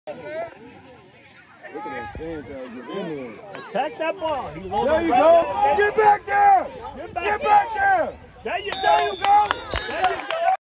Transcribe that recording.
Look at that stance out. Get in there. Attack that ball. There you go. Get back there. Get back there.